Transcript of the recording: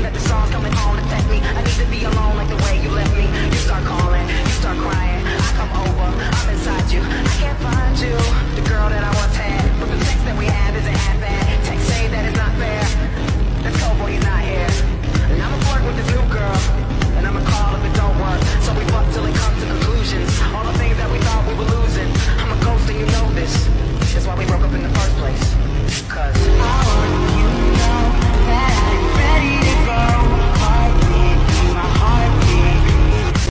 that the songs coming on affect me. I need to be alone like the way you left me. You start calling, you start crying. I come over, I'm inside you. I can't find you.